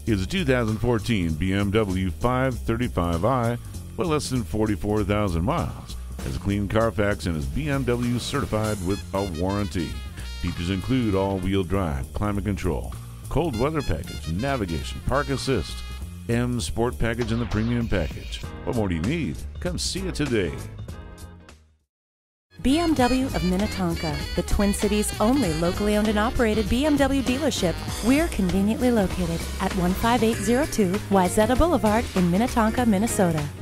is a 2014 BMW 535i with less than 44,000 miles. Has a clean CARFAX and is BMW certified with a warranty. Features include all-wheel drive, climate control, cold weather package, navigation, park assist, M Sport package, and the premium package. What more do you need? Come see it today. BMW of Minnetonka, the Twin Cities' only locally owned and operated BMW dealership. We're conveniently located at 15802 Wayzata Boulevard in Minnetonka, Minnesota.